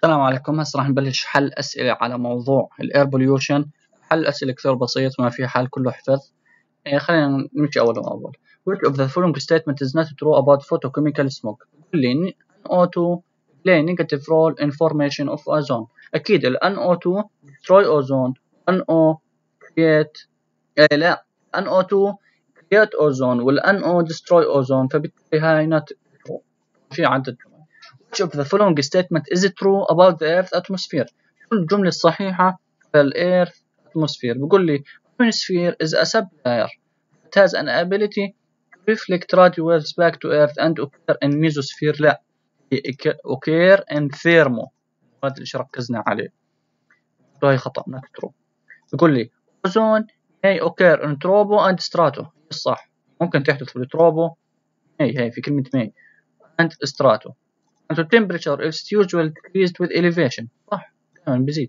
السلام عليكم. هسه راح نبلش حل أسئلة على موضوع الإير بوليوشن. حل أسئلة كثير بسيط، ما في حل، كله حفظ. خلينا نمشي أول. Which of the following statement is not true about photochemical smoke؟ بقول لي NO2 play negative role in formation of ozone. أكيد ال NO2 destroy ozone. NO create لا NO2 create ozone وال NO destroy ozone، فبالتالي هاي not true. في عدد. Which of the following statement is true about the Earth atmosphere؟ شو الجملة الصحيحة على ال Earth atmosphere؟ بقول لي atmosphere is a sublayer. It has an ability to reflect radio waves back to Earth and occur in mesosphere. لا، occur in thermo. هذا اللي ركزنا عليه، هاي خطأ not true. بقول لي ozone may occur in tropo and strato. الصح، ممكن تحدث في التروبو، هي في كلمة may and strato. and the temperature is usually decreased with elevation. صح، دائما بزيد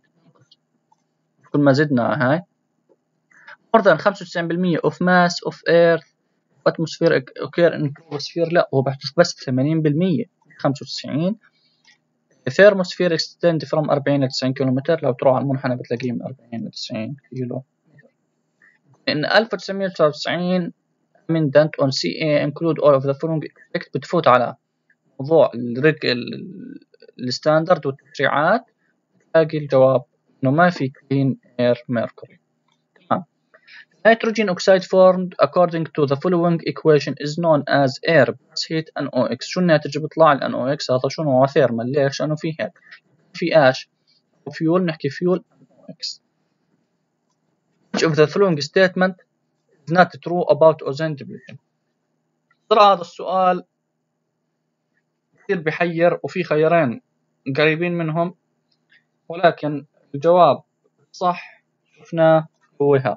كل ما زدنا. هاي more than 95% of mass of earth atmosphere occur in troposphere. لا، هو بحدث بس 80%. 95 thermosphere extend from 40 ل 90 كيلومتر. لو تروح على المنحنى بتلاقيه من 40 ل 90 كيلو. in 1999 amendment on CA include all of the following effect. بتفوت على موضوع الستاندرد والتشريعات، تلاقي الجواب إنه ما في clean air mercury. Nitrogen oxide formed according to the following equation is known as air plus heat NOx. شو الناتج بيطلع ال NOx؟ هذا شنو هو؟ ثيرمال. ليش؟ لأنه في هيك في ash وفيول، نحكي فيول NOx. Which of the following statement is not true about ozone depletion؟ ترى هذا السؤال كثير بحير وفي خيارين قريبين منهم، ولكن الجواب صح شفناه هو هذا.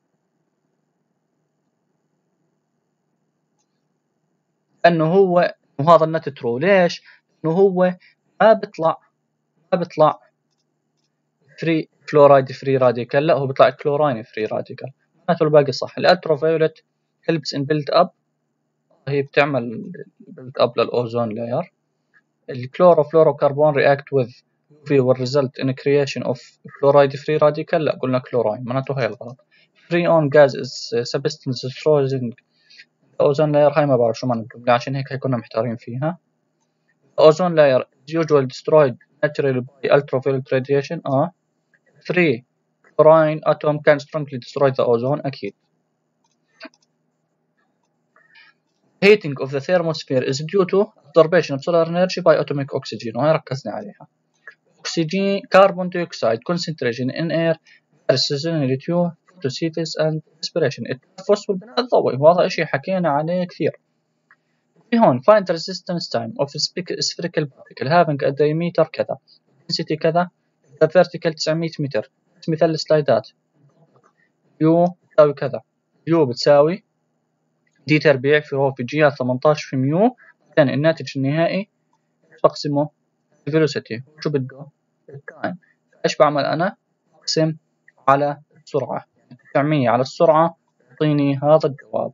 انه هو وهذا النت ترو. ليش؟ انه هو ما بيطلع فري فلورايد فري راديكال، لا هو بيطلع كلوراين فري راديكال. معناته الباقي صح. الالترا فايولت هيلبس ان بيلد اب، هي بتعمل بيلد اب للاوزون لاير. الكلوروفلوروكربون رياكت وذ في والريزلت ان كرييشن اوف فلورايد فري راديكال، لا قلنا كلوراين، معناته هي الغلط. فري اون غاز از سبستنس destroying اوزون لاير، هاي ما بعرف شو معنى الجملة، عشان هيك كنا محتارين فيها. ozone layer is usually destroyed naturally by ultraviolet radiation. free chlorine atom can strongly destroy the ozone. أكيد. heating of the thermosphere is due to absorption of solar energy by atomic oxygen، وهي ركزنا عليها. oxygen carbon dioxide concentration in air varies seasonally due to photosynthesis and respiration. التنفس والبناء الضوئي، وهذا إشي حكينا عليه كثير. هون find the resistance time of a spherical particle having a diameter كذا، density كذا، the vertical 900 متر. مثال السلايدات، يو بتساوي كذا، يو بتساوي دي تربيع في رو في جي 18 في ميو. بعدين الناتج النهائي بقسمه الفيلوسيتي. شو بده؟ التايم. ايش بعمل انا؟ اقسم على السرعة، 900 على السرعة يعطيني هذا الجواب.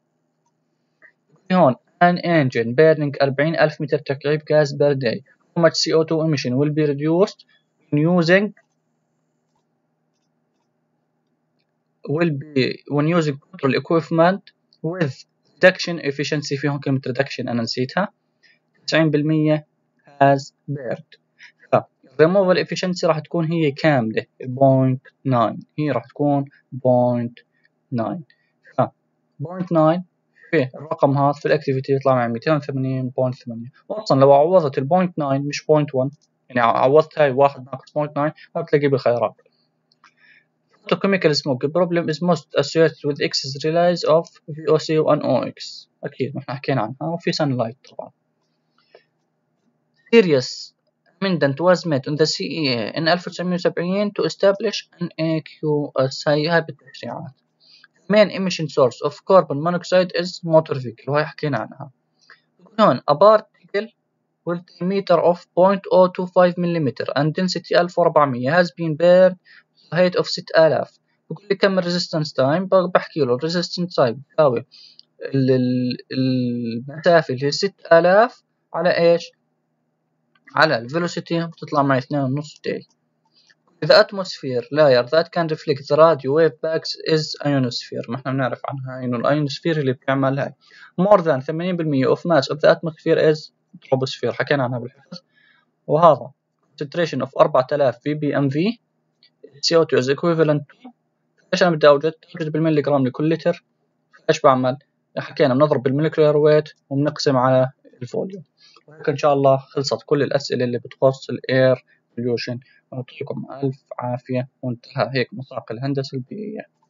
هون an engine burning 40,000 متر تكعيب غاز per day. How much CO2 emission will be reduced when using control equipment with reduction efficiency. فيهم كلمة reduction أنا نسيتها. 90% has burned. removal efficiency راح تكون هي كاملة 0.9، هي راح تكون 0.9. 0.9 في الرقم هذا في الاكتيفيتي يطلع معي 280.8. واصلا لو عوضت ال 0.9 مش 0.1، يعني عوضت هاي 1 ناقص 0.9 ما بتلاقيه بالخيارات. Photochemical smoke problem is most associated with excess release of VOC و NOx. أكيد ما إحنا حكينا عنها. وفي sunlight طبعا. Serious amendment was made on the CEA in 1970 to establish NAQS. هاي بالتشريعات. main emission source of carbon monoxide is motor vehicle، وهي حكينا عنها. هون a particle with diameter of 0.025 mm and density 1400 has been burned height of 6000. بقول لي كم resistance time، بحكي له resistance time بتساوي المسافة اللي هي 6000 على ايش؟ على الفيلوسيتي بتطلع معي 2.5 تيل. The atmosphere layer that can reflect the radio wave back is ionosphere. ما احنا بنعرف عنها انه الايونوسفير اللي بتعمل هاي. More than 80% of mass of the atmosphere is troposphere. حكينا عنها بالحفظ. وهذا concentration of 4000 ppmv CO2 is equivalent to. ايش انا بدي اوجد بالملي جرام لكل لتر. ايش بعمل؟ حكينا بنضرب بالمولكيولر ويت وبنقسم على الفوليوم. وهيك ان شاء الله خلصت كل الاسئله اللي بتخص الاير بوليوشن. يعطيكم الف عافيه وانتهى هيك مساق الهندسه البيئيه.